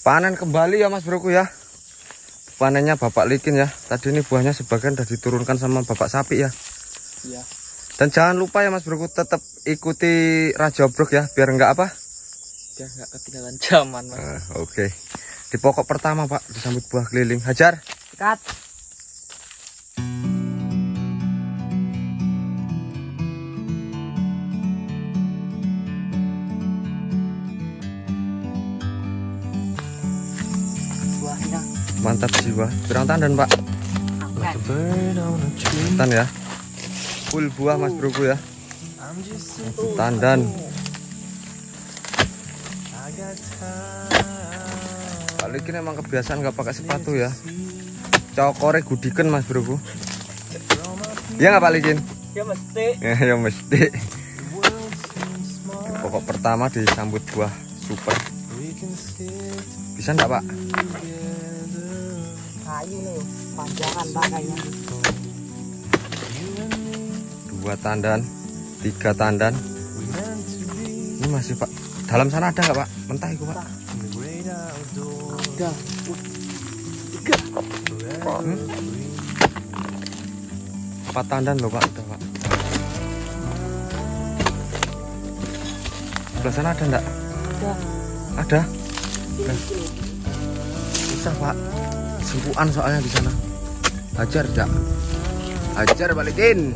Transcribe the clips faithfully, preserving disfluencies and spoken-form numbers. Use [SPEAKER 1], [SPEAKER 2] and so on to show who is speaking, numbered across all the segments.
[SPEAKER 1] Panen kembali ya Mas Broku ya. Panennya Bapak Likin ya. Tadi ini buahnya sebagian sudah diturunkan sama Bapak Sapi ya.
[SPEAKER 2] Iya.
[SPEAKER 1] Dan jangan lupa ya Mas Broku, tetap ikuti Raja Obrok ya, biar enggak apa?
[SPEAKER 2] Biar enggak ketinggalan zaman Mas.
[SPEAKER 1] Uh, Oke. Okay. Di pokok pertama Pak, disambut buah keliling. Hajar.
[SPEAKER 2] Cut.
[SPEAKER 1] Mantap jiwa. Berang tandan Pak? Tandan ya. Full buah Mas Broku ya. Tandan. Pak Likin emang kebiasaan nggak pakai sepatu ya. Cokore gudikan Mas Broku. Iya nggak Pak Likin?
[SPEAKER 2] Ya mesti.
[SPEAKER 1] Ya, ya mesti. Di pokok pertama disambut buah super. Bisa enggak Pak?
[SPEAKER 2] Kayu nih, panjangan Pak kayaknya.
[SPEAKER 1] Dua tandan, tiga tandan. Ini masih Pak. Dalam sana ada nggak Pak? Mentah itu Pak.
[SPEAKER 2] Ada. Tiga.
[SPEAKER 1] Hmm? Empat tandan loh Pak. Ada Pak. Sebelah sana ada enggak?
[SPEAKER 2] Ada.
[SPEAKER 1] Ada. Nah. Susah Pak. Sempuan soalnya di sana. Hajar enggak? Hajar balikin.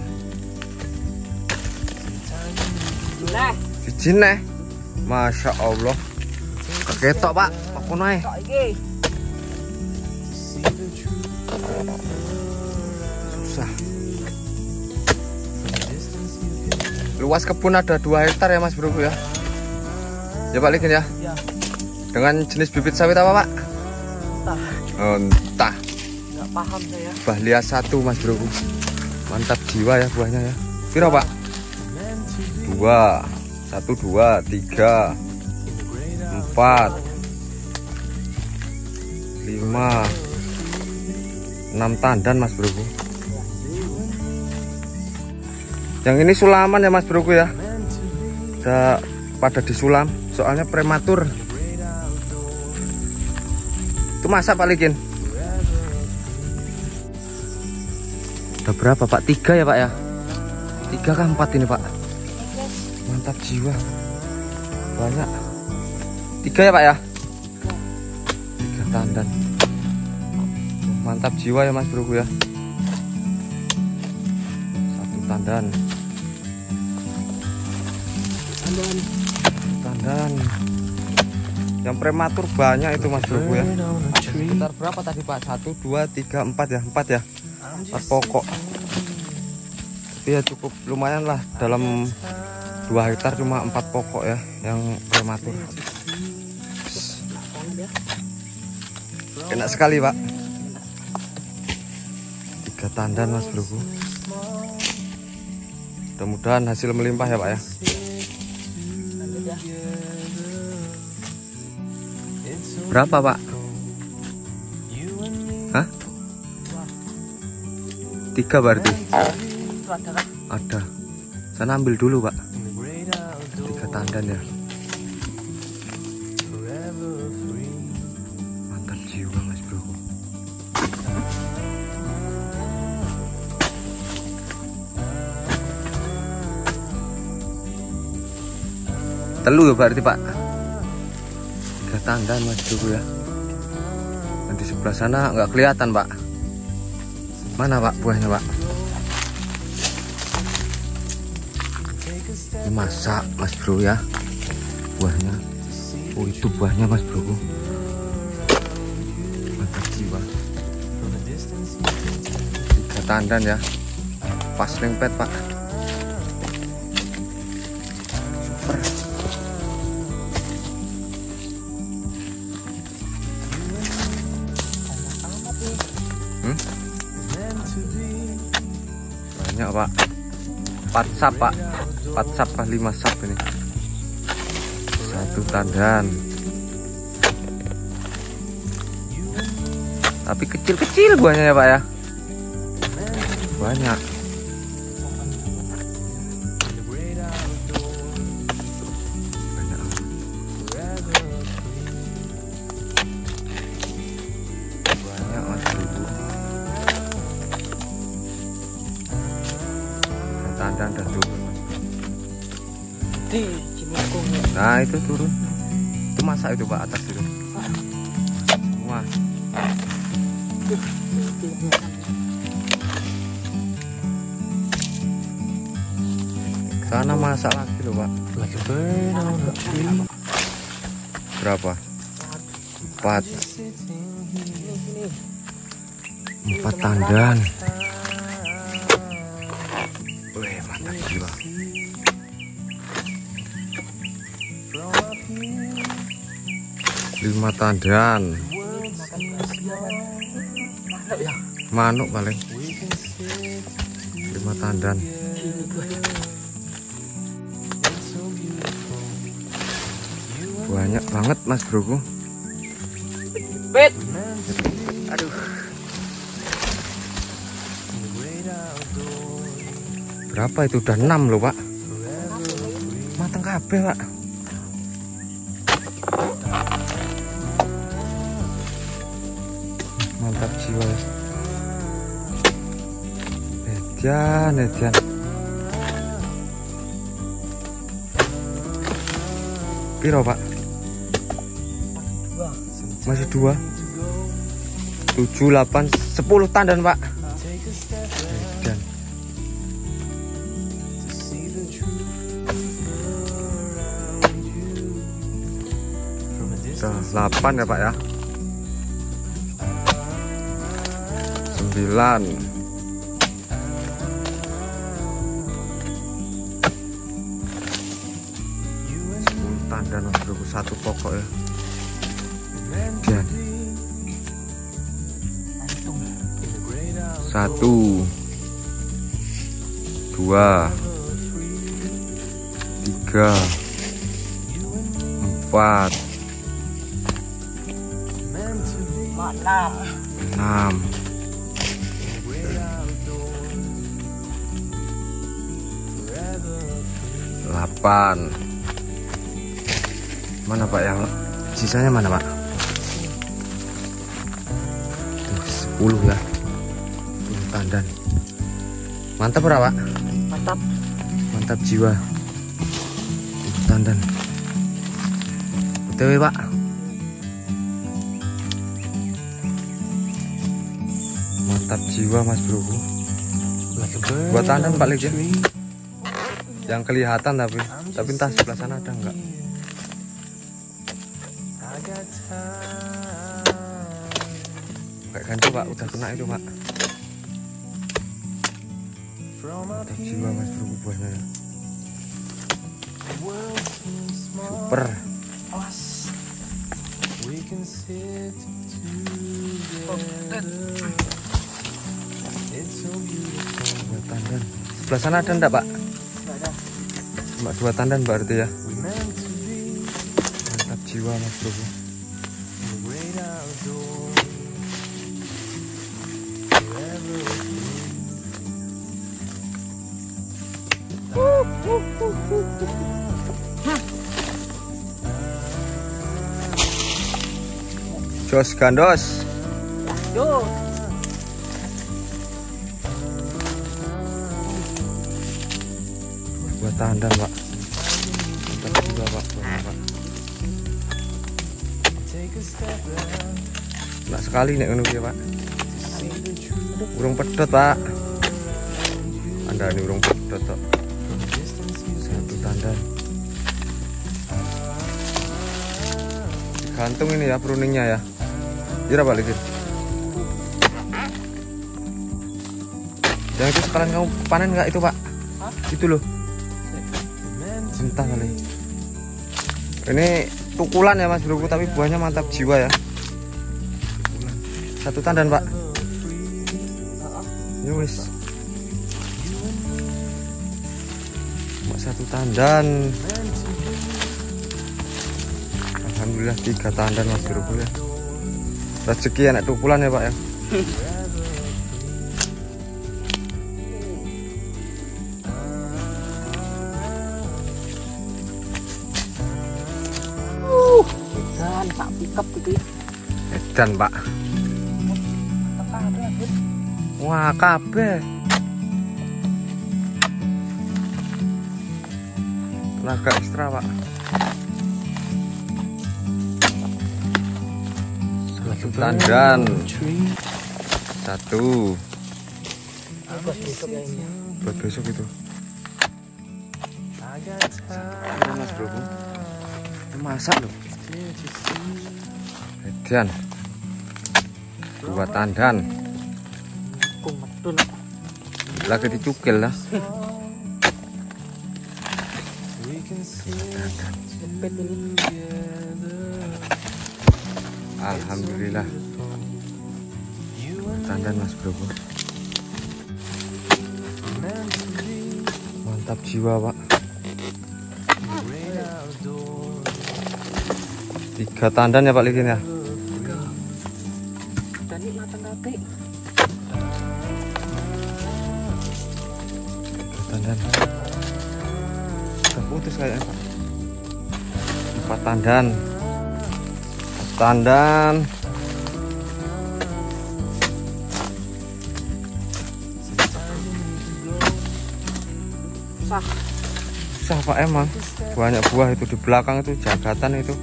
[SPEAKER 2] Nah,
[SPEAKER 1] Izin nih. Masya Allah. Keketok Pak. Apa naik?
[SPEAKER 2] kok iki?
[SPEAKER 1] Susah. Luas kebun ada dua hektar ya Mas Broku ya. Ya Pak Likin ya.
[SPEAKER 2] Ya.
[SPEAKER 1] Dengan jenis bibit sawit apa Pak?
[SPEAKER 2] Entah.
[SPEAKER 1] Oh, entah.
[SPEAKER 2] Enggak paham saya.
[SPEAKER 1] Bahlia satu Mas Broku. Mantap jiwa ya buahnya ya. Piro Pak? Dua. Satu, dua, tiga, empat, lima, enam tandan Mas Broku. Yang ini sulaman ya Mas Broku ya. Udah pada disulam, soalnya prematur. Itu masa Pak Likin? Udah berapa Pak? Tiga ya Pak ya? Tiga kah empat ini Pak? Mantap jiwa. Banyak. Tiga ya Pak ya? Tiga tandan. Mantap jiwa ya Mas Broku ya. Satu tandan.
[SPEAKER 2] Tandan.
[SPEAKER 1] Tandan. Yang prematur banyak itu Mas Broku ya. Sekitar berapa tadi Pak? Satu, dua, tiga, empat ya. Empat ya. Empat pokok. Tapi ya cukup lumayan lah. Dalam dua hektar cuma empat pokok ya yang prematur. Enak sekali Pak. Tiga tandan Mas Broku. Mudah-mudahan hasil melimpah ya Pak ya. Berapa Pak? Hah? Tiga berarti? Ada. Sana ambil dulu Pak. Tiga tandan ya. Mantap jiwa Mas Broku. Telu ya berarti Pak. Tiga tandan Mas Broku ya. Dan di sebelah sana nggak kelihatan Pak. Mana Pak buahnya Pak? Ini masak Mas Bro ya. Buahnya. Oh itu buahnya Mas Broku. Mantap jiwa. Tiga tandan ya. Pas lengpet Pak. Super. Hmm? Banyak Pak. Empat sap Pak. Empat sap Pak, lima sap ini. Satu tandan. Tapi kecil-kecil buahnya ya Pak ya. Banyak. Banyak.
[SPEAKER 2] Di Cimukung.
[SPEAKER 1] Nah itu turun. Itu masak itu Pak atas itu. Wah. Sana masak lagi loh Pak. Berapa? Empat. Empat tandan. Wih mantap jiwa. Lima tandan. Manuk paling. Lima tandan. Banyak banget Mas Broku.
[SPEAKER 2] Bet.
[SPEAKER 1] Aduh. Berapa itu? Udah enam loh Pak. Mateng kabeh Pak. Mantap jiwa. Edian, edian. Piro Pak? Masih dua. Tujuh, delapan, sepuluh tandan Pak. Edian. Delapan ya Pak ya. Sembilan. Sepuluh tandan Mas Bro, satu pokok ya. Dan satu, dua, tiga, empat,
[SPEAKER 2] enam.
[SPEAKER 1] enam, delapan. Mana Pak yang sisanya mana Pak? Tuh, sepuluh ya. sepuluh tandan. Mantap berapa Pak?
[SPEAKER 2] Mantap.
[SPEAKER 1] Mantap jiwa. sepuluh tandan. O T W Pak. Mantap jiwa Mas Bro. Buat tandan Pak Legend. Yang kelihatan tapi tapi entah sebelah sana ada enggak. Kayak ganti Pak, udah kena itu Pak. Mantap jiwa Mas Bro buahnya ya. Super.
[SPEAKER 2] Awas.
[SPEAKER 1] Dua tandan. Sebelah sana ada enggak Pak?
[SPEAKER 2] Ada.
[SPEAKER 1] Cuma dua tandan berarti ya. Mantap jiwa Mas Bro. Jos gandos.
[SPEAKER 2] Yo.
[SPEAKER 1] Dua tandan Pak. Mantap juga Pak. Pak. Nah sekali nek ngono ya Pak. Urung pedot Pak. Anda ini urung pedot tok. Satu tandan. Gantung ini ya pruningnya ya. Kira Pak Legend. Yang itu sekalian kamu panen nggak itu Pak?
[SPEAKER 2] Hah?
[SPEAKER 1] Itu loh. Entah kali. Ini tukulan ya Mas Bro, tapi buahnya mantap jiwa ya. Satu tandan Pak. Ya wis. Cuma satu tandan. Alhamdulillah tiga tandan Mas Bro ya. Rezeki anak tukulan ya Pak ya.
[SPEAKER 2] Dan tak pikap gitu ya.
[SPEAKER 1] Edan Pak.
[SPEAKER 2] Mantap kabeh, Bet.
[SPEAKER 1] Wah kabeh. Naga ekstra pak. Satu tandan. Satu.
[SPEAKER 2] Buat besok ya ini.
[SPEAKER 1] Buat besok itu. Ini mas bro. Ini masak loh. Edian. Dua tandan.
[SPEAKER 2] Kung medun.
[SPEAKER 1] Lagi dicukil lah.
[SPEAKER 2] Cepet ini.
[SPEAKER 1] Alhamdulillah. Tandan mas bro. Mantap jiwa pak. Tiga tandan ya pak Likin ya.
[SPEAKER 2] Dan ini matang kabeh.
[SPEAKER 1] Tandan. Udah putus kayaknya pak. Empat tandan. Tandan.
[SPEAKER 2] Sah.
[SPEAKER 1] Susah pak emang. Banyak buah itu di belakang itu jagatan itu.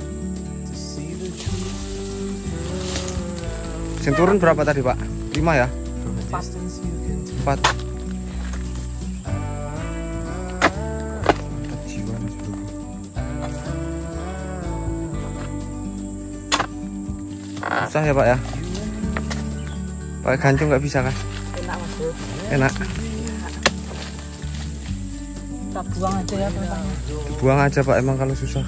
[SPEAKER 1] Sing turun berapa tadi pak? Lima ya?
[SPEAKER 2] Empat.
[SPEAKER 1] Empat. Mantap jiwa mas bro. Susah ya pak ya? Pakai gancung nggak bisa kan?
[SPEAKER 2] Enak mas bro.
[SPEAKER 1] Enak.
[SPEAKER 2] Kita buang aja ya teman.
[SPEAKER 1] Buang aja pak emang kalau susah.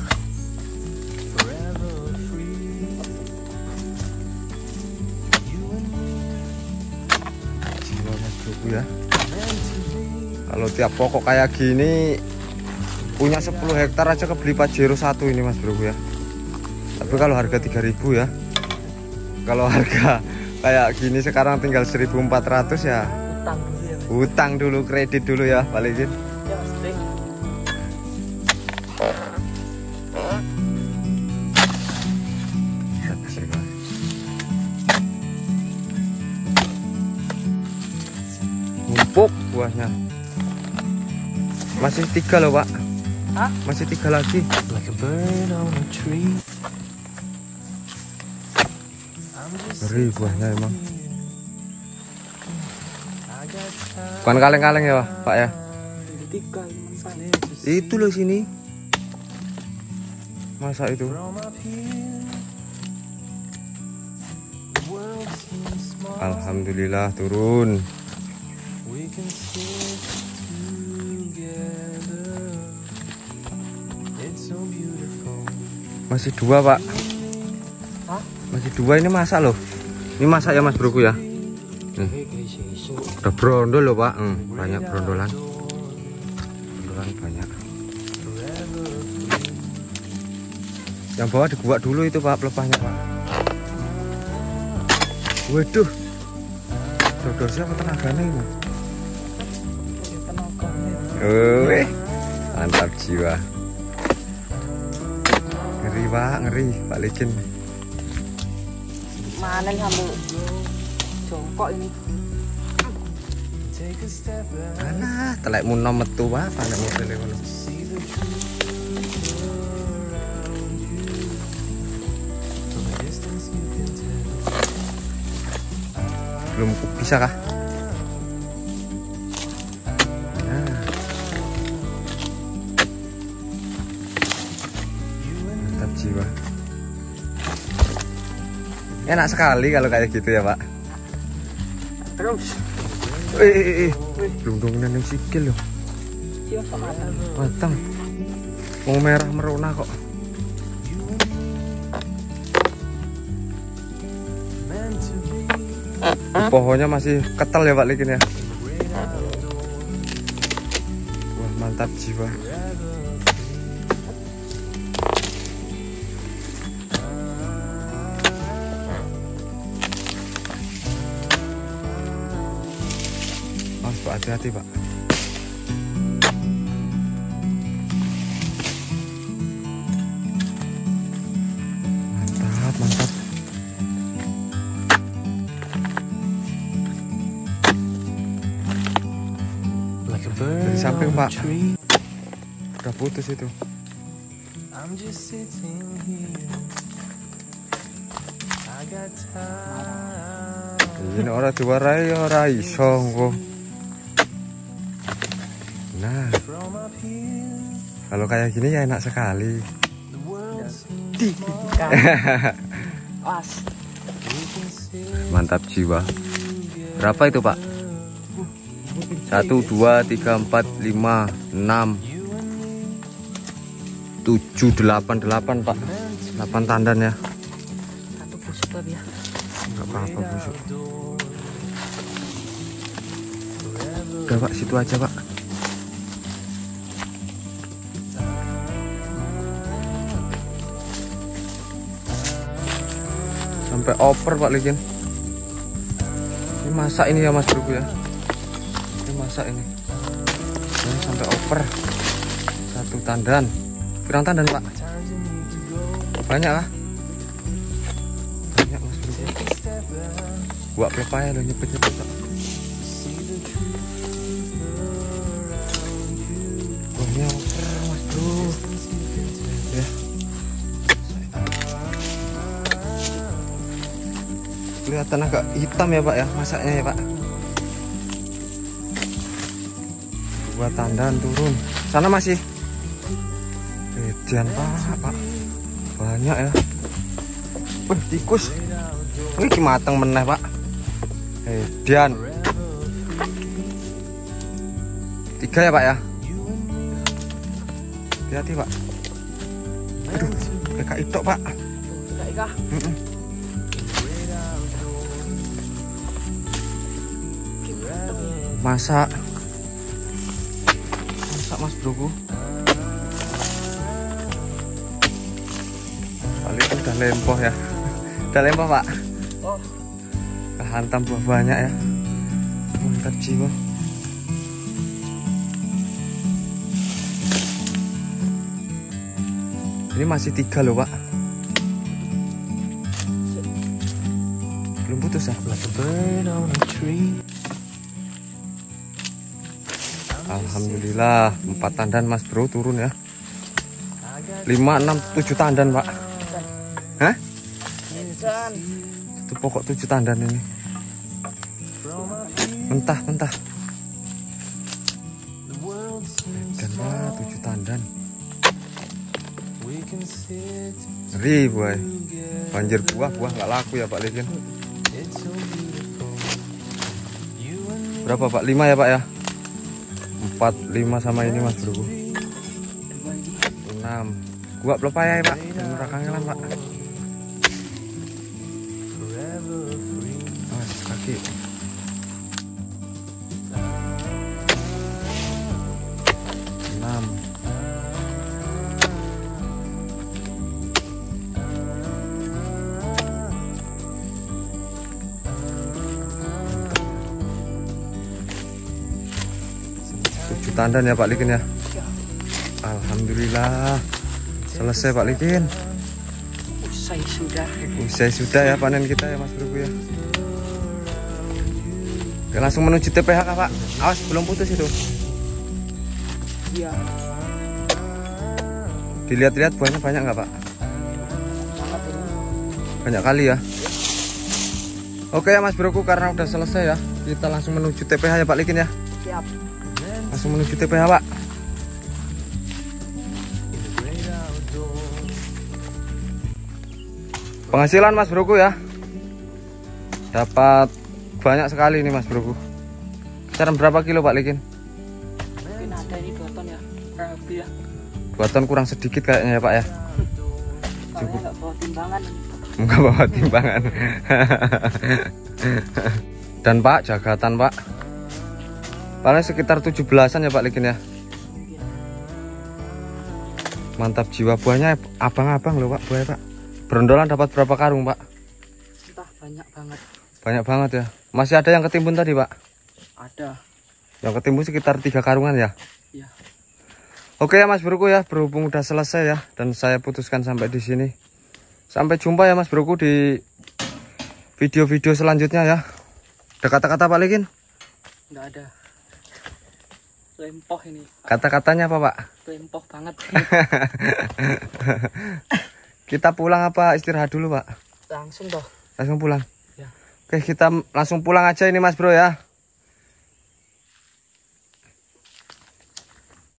[SPEAKER 1] Jiwa mas bro ya. Kalau tiap pokok kayak gini punya sepuluh hektar aja kebeli Pajero satu ini mas bro ya. Tapi kalau harga tiga ribu ya. Kalau harga kayak gini sekarang tinggal seribu empat ratus ya.
[SPEAKER 2] Utang dulu ya.
[SPEAKER 1] Hutang dulu, kredit dulu ya balikin.
[SPEAKER 2] Ya mas bro.
[SPEAKER 1] Numpuk buahnya. Masih tiga loh pak.
[SPEAKER 2] Hah?
[SPEAKER 1] Masih tiga lagi. Ngeri buahnya emang. Bukan kaleng-kaleng ya pak, pak ya?
[SPEAKER 2] Tiga, empat.
[SPEAKER 1] Itu loh sini. Masa itu? Alhamdulillah turun. Masih dua pak.
[SPEAKER 2] Hah?
[SPEAKER 1] Masih dua ini masak loh. Ini masak ya mas broku ya. Nih. Udah brondol loh pak. Hmm, banyak brondolan. Brondolan banyak. Yang bawah diguak dulu itu pak pelepahnya pak. Waduh. Dodol siapa tenaganya ini? Wih, mantap jiwa. Ngeri pak, ngeri Pak Likin.
[SPEAKER 2] Mana nih kamu? Jongkok ini.
[SPEAKER 1] Alah, telekmu nom metu pak, panek modele ngono. Belum bisa kah? Nah. Mantap jiwa. Enak sekali kalau kayak gitu ya pak.
[SPEAKER 2] Terus.
[SPEAKER 1] Eh, eh, eh. Belum dong neneng sikil loh.
[SPEAKER 2] Iya sama.
[SPEAKER 1] Matang. Mau merah merona kok. Pohonnya masih ketel ya Pak Likin ya. Wah mantap jiwa. Mas Pak, hati-hati Pak. Mantap, mantap. Dari samping Pak. udah putus itu. Ini orang diwarai ora iso engko. Nah, kalau kayak gini ya enak sekali.
[SPEAKER 2] Pas.
[SPEAKER 1] Mantap jiwa. Berapa itu Pak? Satu, dua, tiga, empat, lima, enam, tujuh, delapan, delapan Pak. Delapan tandan ya.
[SPEAKER 2] Satu busuk Pak ya.
[SPEAKER 1] Gak apa-apa busuk. Udah Pak, situ aja Pak. Sampai oper Pak Likin. Ini masak ini ya Mas Bro ya. Ini masak ini. Ini sampai oper. Satu tandan. Pirang tandan Pak? Banyak lah. Banyak Mas Bro. Buat pepaya lo nyepet-nyepet Pak. Buahnya oper Mas Bro. Ya. Kelihatan agak hitam ya Pak ya masaknya ya Pak. Dua tandan turun. Sana masih. Edian Pak, Pak. Banyak ya. Wih, tikus. Ini mateng meneh Pak. Edian. Tiga ya Pak ya. Hati-hati Pak. Aduh, kayak itok Pak.
[SPEAKER 2] Kayak ikah.
[SPEAKER 1] Mm-mm. Masak. Masak Mas Broku. Paling udah lempoh ya. Udah lempoh Pak.
[SPEAKER 2] Oh.
[SPEAKER 1] Kehantam buah banyak ya. Mantap jiwa. Ini masih tiga loh Pak. Belum putus ya? Alhamdulillah empat tandan Mas Bro turun ya. Lima, enam, tujuh tandan Pak. Hah? Itu pokok tujuh tandan ini. Mentah, mentah. Dan Pak, tujuh tandan. Ngeri boy. Banjir buah, buah nggak laku ya Pak Likin. Berapa Pak? Lima ya Pak ya? Empat, lima sama ini Mas Bro. Enam. Gua pepaya ya Pak. Murah kangelan Pak. Mas kaki. Enam. Tujuh tandan ya Pak Likin ya. Alhamdulillah selesai Pak Likin.
[SPEAKER 2] Usai sudah.
[SPEAKER 1] Usai sudah ya panen kita ya Mas Bro ya. Oke, langsung menuju T P H Pak. Awas belum putus itu.
[SPEAKER 2] Iya.
[SPEAKER 1] Dilihat-lihat buahnya banyak nggak Pak?
[SPEAKER 2] Sangat ini.
[SPEAKER 1] Banyak kali ya. Oke ya Mas Broku, karena udah selesai ya, kita langsung menuju T P H ya Pak Likin ya.
[SPEAKER 2] Siap.
[SPEAKER 1] Langsung menuju T P H Pak. Penghasilan Mas Broku ya, dapat banyak sekali ini Mas Broku. Kisaran berapa kilo Pak Likin?
[SPEAKER 2] Mungkin ada ini dua ton ya, kurang lebih ya.
[SPEAKER 1] Dua ton kurang sedikit kayaknya ya Pak ya.
[SPEAKER 2] Cukup. Nggak bawa timbangan.
[SPEAKER 1] Enggak bawa timbangan. Dan Pak, jagatan Pak, paling sekitar tujuh belasan ya Pak Likin ya. Mantap jiwa, buahnya abang-abang loh Pak, buahnya Pak. Berondolan dapat berapa karung Pak?
[SPEAKER 2] Entah, banyak banget.
[SPEAKER 1] Banyak banget ya. Masih ada yang ketimbun tadi Pak?
[SPEAKER 2] Ada.
[SPEAKER 1] Yang ketimbun sekitar tiga karungan ya?
[SPEAKER 2] Iya.
[SPEAKER 1] Oke ya Mas Broku ya, berhubung udah selesai ya, dan saya putuskan sampai di sini. Sampai jumpa ya Mas Broku di video-video selanjutnya ya. Ada kata-kata Pak Likin?
[SPEAKER 2] Nggak ada. lempoh ini.
[SPEAKER 1] Kata-katanya apa, Pak?
[SPEAKER 2] Lempoh banget.
[SPEAKER 1] Kita pulang apa istirahat dulu, Pak?
[SPEAKER 2] Langsung toh.
[SPEAKER 1] Langsung pulang.
[SPEAKER 2] Ya.
[SPEAKER 1] Oke, kita langsung pulang aja ini Mas Bro ya.